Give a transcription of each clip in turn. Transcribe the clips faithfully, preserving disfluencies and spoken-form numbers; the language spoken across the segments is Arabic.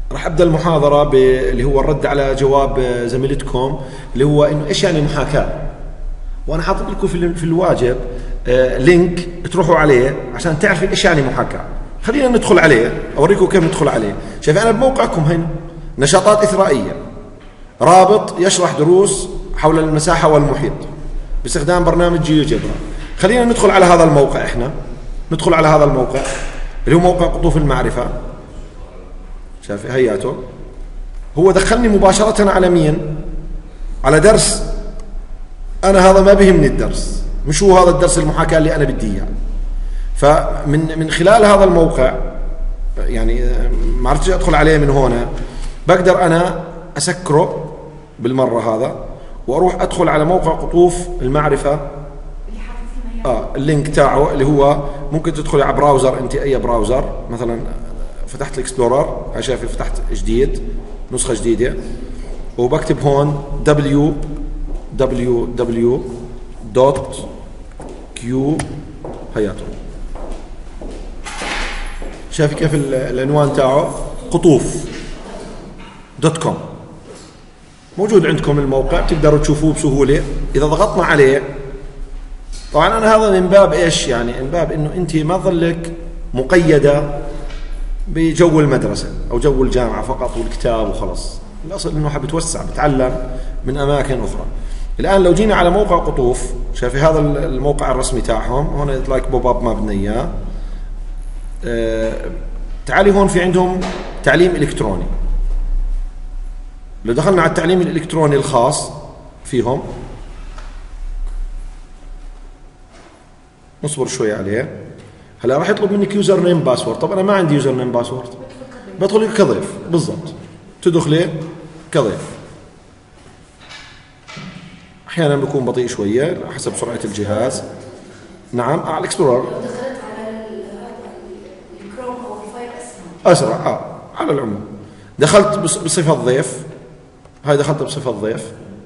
راح ابدا المحاضره باللي هو الرد على جواب زميلتكم اللي هو انه ايش يعني محاكاه. وانا حاطط لكم في في الواجب آه لينك تروحوا عليه عشان تعرفوا ايش يعني محاكاه. خلينا ندخل عليه اوريكم كيف ندخل عليه. شايف انا بموقعكم هنا نشاطات اثرائيه، رابط يشرح دروس حول المساحه والمحيط باستخدام برنامج جيوجبرا. خلينا ندخل على هذا الموقع. احنا ندخل على هذا الموقع اللي هو موقع قطوف المعرفه. شايف هياته هو دخلني مباشره على مين؟ على درس. انا هذا ما بيهمني الدرس، مش هو هذا الدرس المحاكاه اللي انا بدي اياه. فمن من خلال هذا الموقع يعني ما عرفتش ادخل عليه من هنا، بقدر انا اسكره بالمره هذا واروح ادخل على موقع قطوف المعرفه. اه اللينك تاعه اللي هو ممكن تدخلي على براوزر، انت اي براوزر مثلا فتحت الاكسبلورر، هاي شايفه فتحت جديد نسخه جديده وبكتب هون دبليو دبليو دبليو دوت كيو هياته. شايف كيف العنوان تاعه؟ قطوف دوت كوم. موجود عندكم الموقع بتقدروا تشوفوه بسهوله. اذا ضغطنا عليه طبعا انا هذا من باب ايش يعني؟ من باب انه انت ما ظلك مقيده بجو المدرسه او جو الجامعه فقط والكتاب وخلص. الاصل انه حاب يتوسع بتعلم من اماكن اخرى. الان لو جينا على موقع قطوف، شايف هذا الموقع الرسمي تاعهم هون لايك بوب اب ما بدنا اياه. أه تعالي هون في عندهم تعليم الكتروني. لو دخلنا على التعليم الالكتروني الخاص فيهم، نصبر شوي عليه. هلا راح يطلب منك يوزر نيم باسورد. طب انا ما عندي يوزر نيم باسورد، بدخل كضيف بالضبط. تدخلي كضيف. احيانا بيكون بطيء شويه حسب سرعه الجهاز. نعم على الاكسبلورر لو دخلت على الكروم او الفاير اسرع. اسرع اه على العموم. دخلت بصفه ضيف، هاي دخلت بصفه ضيف،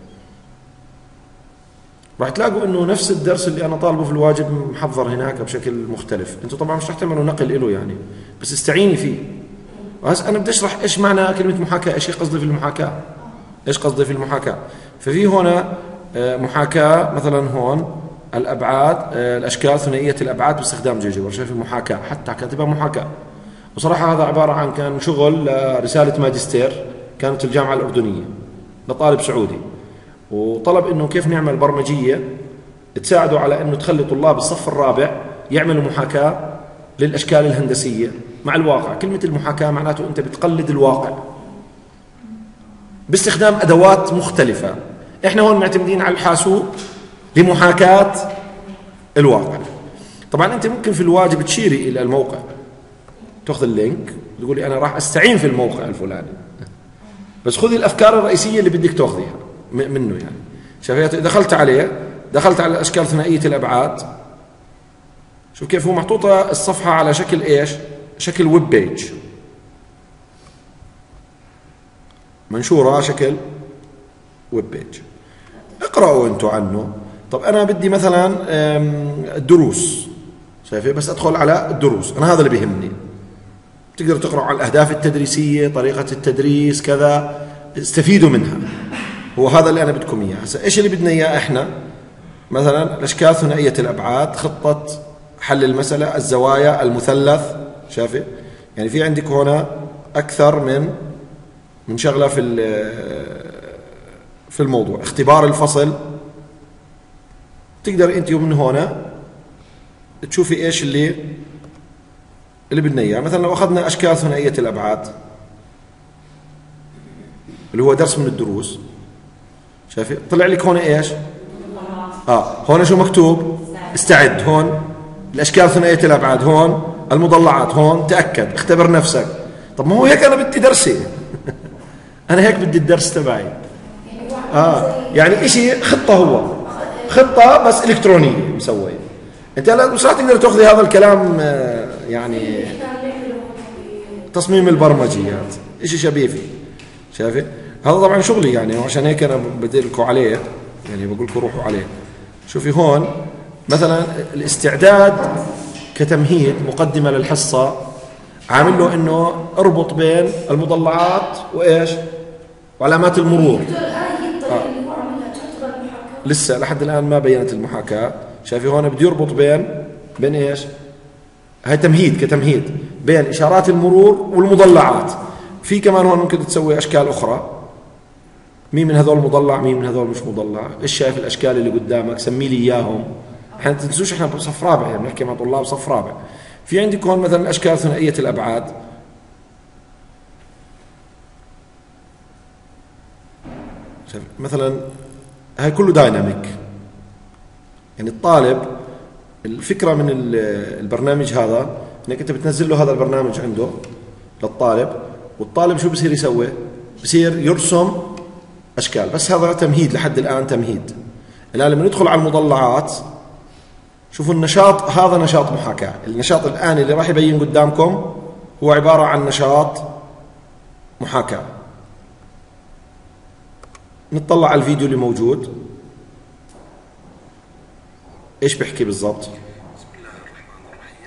راح تلاقوا انه نفس الدرس اللي انا طالبه في الواجب محضر هناك بشكل مختلف. انتم طبعا مش رح تعملوا نقل له يعني، بس استعيني فيه. وهسه انا بدي اشرح ايش معنى كلمه محاكاه، ايش قصدي في المحاكاه؟ ايش قصدي في المحاكاه؟ ففي هنا محاكاه مثلا هون الابعاد، الاشكال ثنائيه الابعاد باستخدام جيوجبرا. شايف المحاكاه حتى كاتبها محاكاه. وصراحه هذا عباره عن كان شغل رساله ماجستير كانت الجامعه الاردنيه لطالب سعودي، وطلب انه كيف نعمل برمجيه تساعده على انه تخلي طلاب الصف الرابع يعملوا محاكاه للاشكال الهندسيه مع الواقع. كلمه المحاكاه معناته انت بتقلد الواقع باستخدام ادوات مختلفه. احنا هون معتمدين على الحاسوب لمحاكاه الواقع. طبعا انت ممكن في الواجب تشيري الى الموقع، تاخذ اللينك تقولي انا راح استعين في الموقع الفلاني، بس خذي الافكار الرئيسيه اللي بدك تاخذيها منه يعني. شايف دخلت عليه، دخلت على الاشكال ثنائيه الابعاد. شوف كيف هو محطوطه الصفحه على شكل ايش؟ شكل ويب بيج، منشوره شكل ويب بيج. اقرأوا انتم عنه. طب انا بدي مثلا الدروس، شايفه بس ادخل على الدروس، انا هذا اللي بيهمني. تقدروا تقرأوا على الاهداف التدريسيه، طريقه التدريس كذا، استفيدوا منها. هو هذا اللي انا بدكم اياه. هسه ايش اللي بدنا اياه احنا؟ مثلا الاشكال ثنائيه الابعاد، خطه حل المساله، الزوايا، المثلث. شايفه يعني في عندك هنا اكثر من من شغله في في الموضوع. اختبار الفصل، تقدر انت من هنا تشوفي ايش اللي اللي بدنا اياه. مثلا لو اخذنا اشكال ثنائيه الابعاد اللي هو درس من الدروس، شايفه طلع لك هون ايش؟ اه هون شو مكتوب؟ استعد. هون الاشكال ثنائيه الابعاد، هون المضلعات، هون تاكد، اختبر نفسك. طب ما هو هيك انا بدي درسي انا هيك بدي الدرس تبعي. اه يعني شيء خطه، هو خطه بس الكترونيه مسويه. انت هلا مش راح تقدر تاخذي هذا الكلام يعني تصميم البرمجيات شيء شبيه فيه. شايفه هذا طبعا شغلي يعني، وعشان هيك انا بدلكم عليه يعني، بقول لكم روحوا عليه. شوفي هون مثلا الاستعداد كتمهيد مقدمه للحصه عامل له انه اربط بين المضلعات وايش وعلامات المرور. آه. لسه لحد الان ما بينت المحاكاة. شايفي هون بده يربط بين بين ايش؟ هاي تمهيد كتمهيد بين اشارات المرور والمضلعات. في كمان هون ممكن تسوي اشكال اخرى، مين من هذول مضلع مين من هذول مش مضلع، ايش شايف الاشكال اللي قدامك سمي لي اياهم. احنا ما تنسوش احنا بصف رابع، يعني بنحكي مع طلاب صف رابع. في عندك هون مثلا اشكال ثنائيه الابعاد، مثلا هاي كله دايناميك. يعني الطالب الفكره من البرنامج هذا انك انت بتنزل له هذا البرنامج عنده للطالب، والطالب شو بصير يسوي؟ بصير يرسم اشكال. بس هذا تمهيد لحد الان تمهيد. الان لما ندخل على المضلعات شوفوا النشاط، هذا نشاط محاكاة. النشاط الآن اللي راح يبين قدامكم هو عبارة عن نشاط محاكاة. نطلع على الفيديو اللي موجود ايش بيحكي بالضبط. بسم الله الرحمن الرحيم.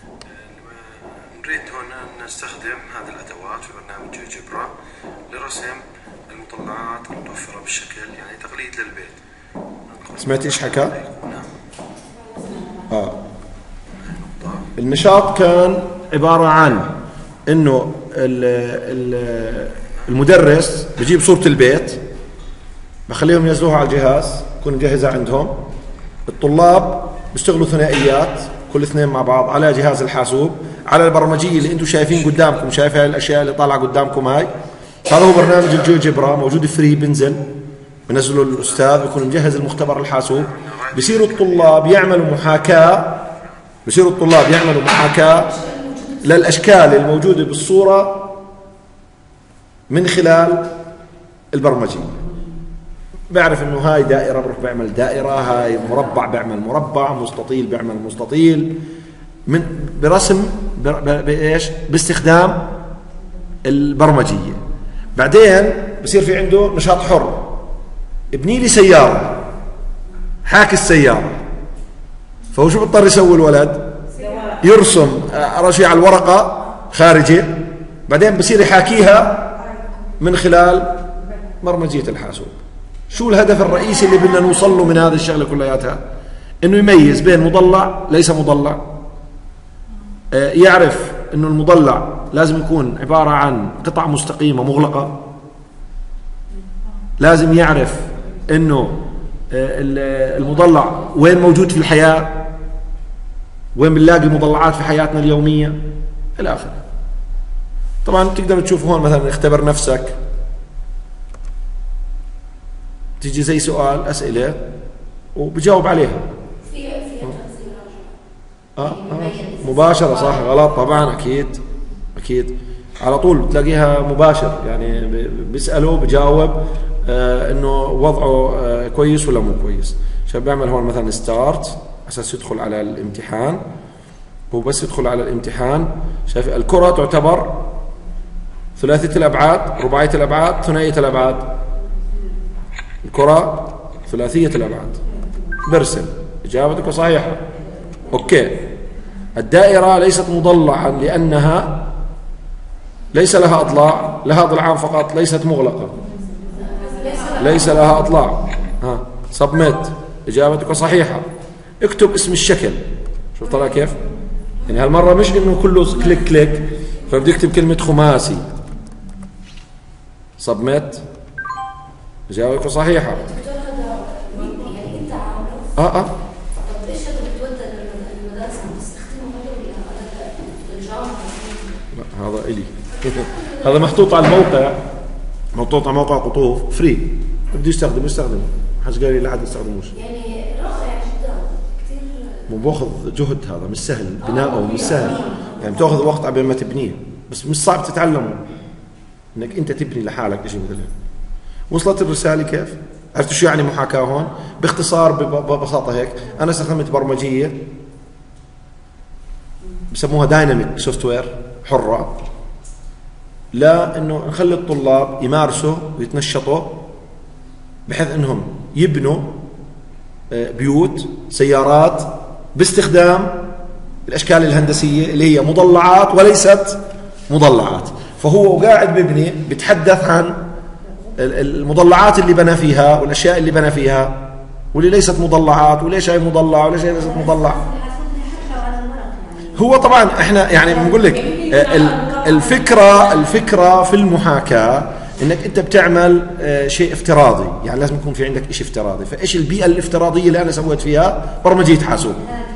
نريد هنا نستخدم هذه الأدوات في برنامج جيوجبرا لرسم المطلعات المتوفرة بالشكل يعني تقليد للبيت. سمعت ايش حكى؟ آه. النشاط كان عبارة عن انه المدرس بجيب صورة البيت بخليهم ينزلوها على الجهاز يكون مجهزة عندهم. الطلاب بيشتغلوا ثنائيات كل اثنين مع بعض على جهاز الحاسوب على البرمجية اللي انتم شايفين قدامكم. شايف هاي الاشياء اللي طالعة قدامكم هاي؟ هذا هو برنامج الجيوجبرا، موجود فري، بنزل بنزله الاستاذ بيكون مجهز المختبر الحاسوب. بصيروا الطلاب يعملوا محاكاة بصيروا الطلاب يعملوا محاكاة للأشكال الموجودة بالصورة من خلال البرمجية. بعرف انه هاي دائرة بروح بعمل دائرة، هاي مربع بعمل مربع، مستطيل بعمل مستطيل، من برسم بايش؟ باستخدام البرمجية. بعدين بصير في عنده نشاط حر، ابني لي سيارة، حاكي السيارة. فهو شو بيضطر يسوي الولد؟ يرسم أرى شيء على الورقة خارجي، بعدين بصير يحاكيها من خلال برمجية الحاسوب. شو الهدف الرئيسي اللي بدنا نوصل له من هذه الشغلة كلياتها؟ انه يميز بين مضلع ليس مضلع، يعرف انه المضلع لازم يكون عبارة عن قطع مستقيمة مغلقة، لازم يعرف انه المضلع وين موجود في الحياة، وين بنلاقي المضلعات في حياتنا اليومية الى اخره. طبعا تقدروا تشوفوا هون مثلا اختبر نفسك، تيجي زي سؤال اسئله وبجاوب عليها. في في اه اه مباشره صح غلط طبعا اكيد اكيد على طول بتلاقيها مباشر، يعني بيساله بجاوب آه انه وضعه آه كويس ولا مو كويس. عشان بعمل هون مثلا ستارت اساس يدخل على الامتحان، وبس يدخل على الامتحان شايف الكره تعتبر ثلاثيه الابعاد، رباعيه الابعاد، ثنائيه الابعاد. الكره ثلاثيه الابعاد، برسم اجابتك صحيحه. اوكي. الدائره ليست مضلعا لانها ليس لها اضلاع، لها ضلعان فقط، ليست مغلقه، ليس لها اضلاع. ها سبميت اجابتك صحيحه. اكتب اسم الشكل. شوف طلع كيف؟ يعني هالمره مش انه كله كليك كليك، فبدي اكتب كلمه خماسي. سبميت اجابتك صحيحه. يعني انت عامله اه اه طب ايش هذا بتودى للمدارس عم تستخدمه هذول الجامعه؟ هذا الي هذا محطوط على الموقع، محطوط على موقع قطوف فري، بده يستخدم يستخدم، حاج قال لي لا حد يستخدموش. يعني رائع جدا كثير. مو باخذ جهد، هذا مش سهل بناؤه، مش سهل يعني بتاخذ وقت قبل ما تبنيه، بس مش صعب تتعلمه انك انت تبني لحالك شيء مثل هيك. وصلت الرساله كيف؟ عرفتوا شو يعني محاكاه هون؟ باختصار ببساطه هيك، انا استخدمت برمجيه بسموها دايناميك سوفت وير حره، لا انه نخلي الطلاب يمارسوا ويتنشطوا بحيث انهم يبنوا بيوت سيارات باستخدام الاشكال الهندسيه اللي هي مضلعات وليست مضلعات. فهو قاعد ببني بيتحدث عن المضلعات اللي بنى فيها والاشياء اللي بنى فيها واللي ليست مضلعات، وليش هي مضلع وليش هي ليست مضلع. هو طبعا احنا يعني بنقول لك الفكره الفكره في المحاكاه انك انت بتعمل شيء افتراضي، يعني لازم يكون في عندك شيء افتراضي. فايش البيئه الافتراضيه اللي انا سويت فيها؟ برمجيه حاسوب.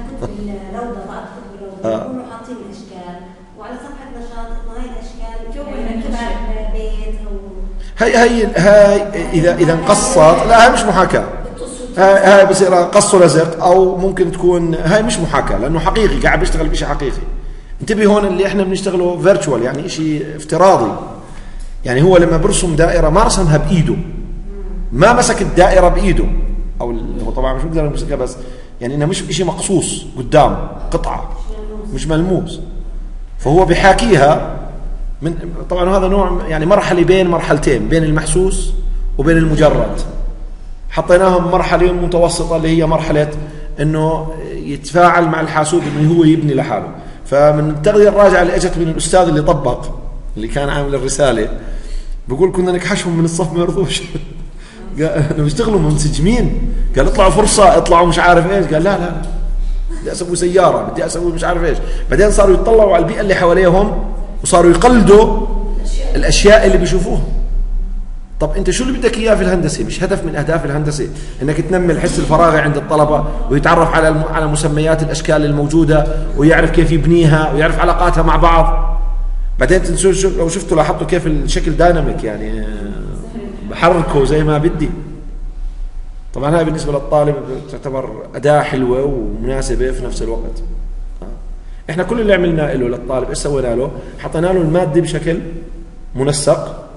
آه. يكونوا حاطين الاشكال وعلى صفحه نشاط انه هاي الاشكال جو بيت او هي هي هاي اذا اذا انقصت لا هاي مش محاكاه، هاي هاي بصير قص ولزق، او ممكن تكون هاي مش محاكاه لانه حقيقي قاعد بيشتغل بشيء حقيقي. انتبه هون اللي احنا بنشتغله فيرتشوال، يعني شيء افتراضي. يعني هو لما برسم دائره ما رسمها بايده، ما مسك الدائره بايده، او هو طبعا مش بيقدر يمسكها، بس يعني انه مش شيء مقصوص قدام، قطعه مش ملموس. فهو بحاكيها من طبعا هذا نوع يعني مرحله بين مرحلتين، بين المحسوس وبين المجرد. حطيناهم مرحله متوسطه اللي هي مرحله انه يتفاعل مع الحاسوب انه هو يبني لحاله. فمن التغذيه الراجعه اللي اجت من الاستاذ اللي طبق اللي كان عامل الرساله بقول كنا نكحشهم من الصف ما يرضوش قال بيشتغلوا منسجمين، قال اطلعوا فرصه اطلعوا مش عارف ايش، قال لا لا بدي اسوي سياره بدي اسوي مش عارف ايش. بعدين صاروا يطلعوا على البيئه اللي حواليهم وصاروا يقلدوا الاشياء اللي بيشوفوها. طب انت شو اللي بدك اياه في الهندسه؟ مش هدف من اهداف الهندسه انك تنمي الحس الفراغي عند الطلبه ويتعرف على على مسميات الاشكال الموجوده ويعرف كيف يبنيها ويعرف علاقاتها مع بعض. بعدين تنسوا لو شفتوا لاحظتوا كيف الشكل دايناميك، يعني بحركه زي ما بدي. طبعا هاي بالنسبه للطالب تعتبر اداه حلوه ومناسبه في نفس الوقت. احنا كل اللي عملناه له للطالب ايش سوينا له؟ حطينا له الماده بشكل منسق